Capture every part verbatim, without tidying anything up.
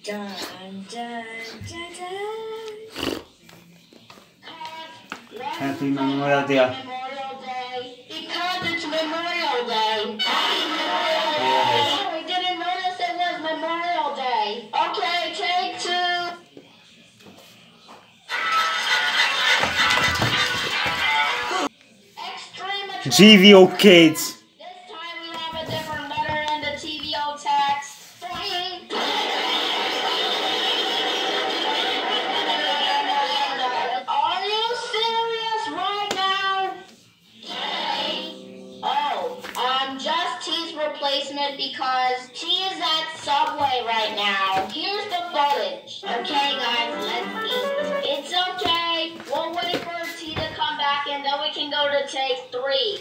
Dun, dun, dun, dun. Happy Memorial Day. Memorial Day. Because it's Memorial Day. Yes. Oh, we didn't notice it was Memorial Day. Okay, take two. Extreme attraction. G V O Kids. This time we have a different letter in the T V O text. Are you serious right now? Oh, I'm just T's replacement because T is at Subway right now. Here's the footage. Okay, guys, let's eat. It's okay. We'll wait for T to come back and then we can go to take three.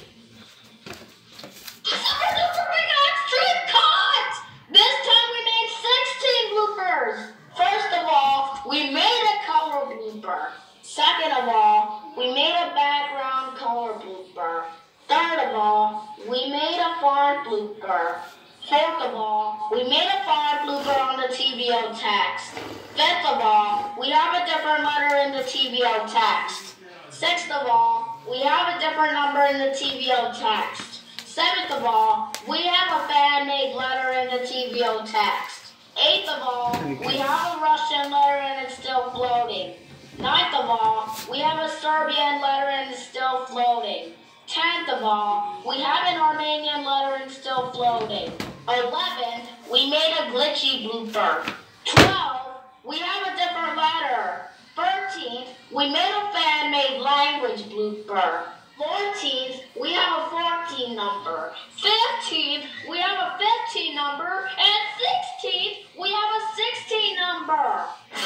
Super duper mega extreme cut! This time we made sixteen bloopers. First of all, we made a color blooper. Second of all, we made a background color blooper. Third of all, we made a font blooper. Fourth of all, we made a font blooper on the T V O text. Fifth of all, we have a different letter in the T V O text. Sixth of all, we have a different number in the T V O text. Seventh of all, we have a fan-made letter in the T V O text. Eighth of all, we have a Russian letter and it's still floating. Ninth of all, we have a Serbian letter and it's still floating. Tenth of all, we have an Armenian letter and still floating. Eleventh, we made a glitchy blooper. Twelve, we have a different letter. Thirteenth, we made a fan-made language blooper. Fourteenth, we have a fourteen number. Fifteenth, we have a fifteen number. And sixteenth, we have a sixteen number.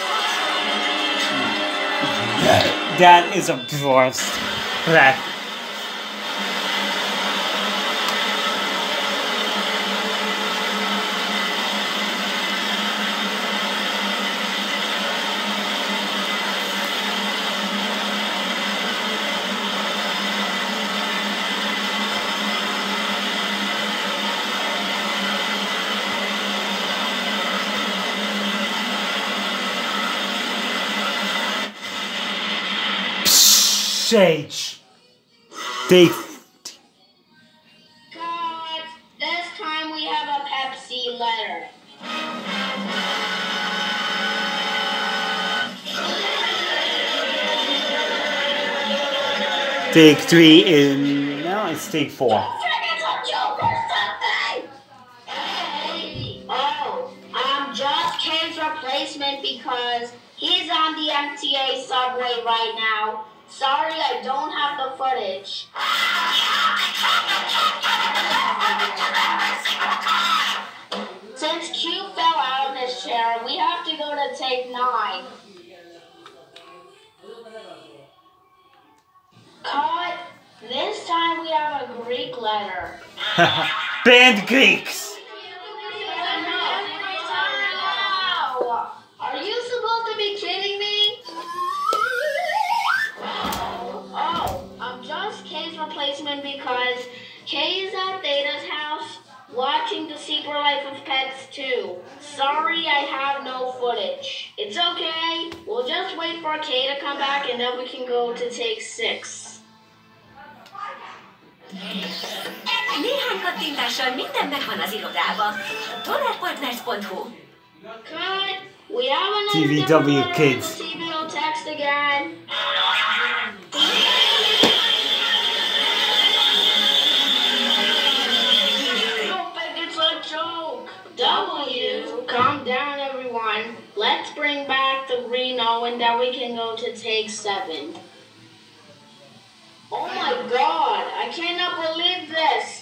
That is a burst. That. Sage. Take. God, this time we have a Pepsi letter. Take three in. No, it's take four. Don't forget to joke or something. Hey. Oh, I'm just K's replacement because he's on the M T A subway right now. Sorry, I don't have the footage. Since Q fell out of his chair, we have to go to take nine. Cut. This time we have a Greek letter. Banned Greeks. Are you supposed to be kidding me? Oh, I'm just K's replacement because K is at Theta's house watching The Secret Life of Pets two. Sorry, I have no footage. It's okay. We'll just wait for K to come back and then we can go to take six. Néhány kattintással minden megvan az irodában. Dollarpartners pont hu. Cut. We have another T V W Kids. T V O text again. Don't think it's a joke. W. Calm down, everyone. Let's bring back the green O and then we can go to take seven. Oh my God! I cannot believe this.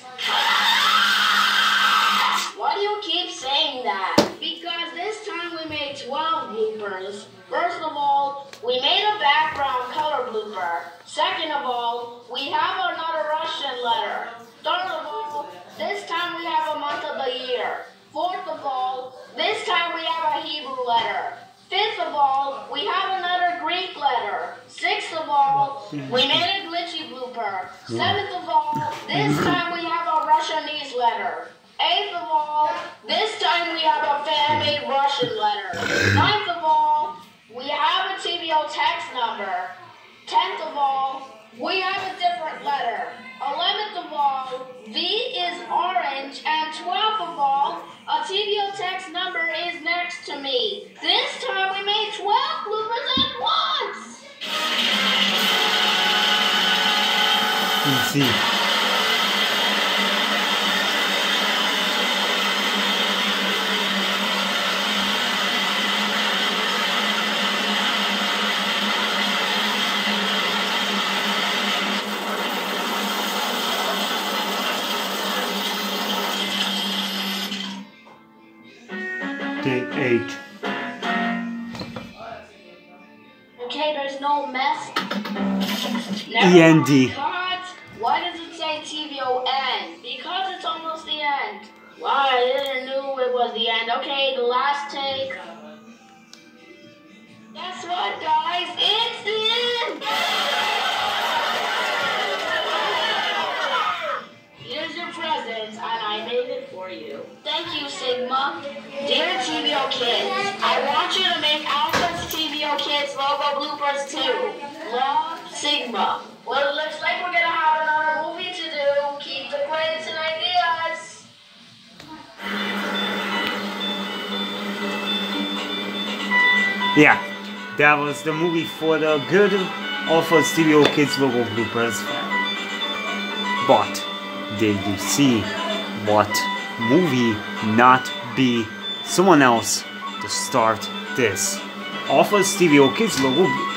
Why do you keep saying that? Because this time we made twelve bloopers. First of all, we made a background color blooper. Second of all, we have another Russian letter. Third of all, this time we have a month of the year. Fourth of all, this time we have a Hebrew letter. Fifth of all, we have another Greek letter. Sixth of all, we made a glitchy blooper. Seventh of all, this time we have a Russianese letter. Eighth of all, this time we have a fan-made Russian letter. Ninth of all, we have a T V O text number. Tenth of all, we have a different letter. Eleventh of all, V is orange. And twelfth of all, a T V O text number is next to me. This time we made twelve bloopers at once. Let's see. Day eight. Okay, there's no mess. E N D. Cut. Why does it say T V O N? Because it's almost the end. Why? I didn't know it was the end. Okay, the last take. Guess what, guys? It's the end! Here's your present, and I made it for you. Thank you, Sigma. Dear T V O Kids, I want you to make Alpha's T V O Kids logo bloopers too. Love, Sigma. Well, it looks like we're gonna have another movie to do. Keep the credits and ideas. Yeah, that was the movie for the good of a T V O Kids logo bloopers. But did you see what movie not be someone else to start this? Of a T V O Kids logo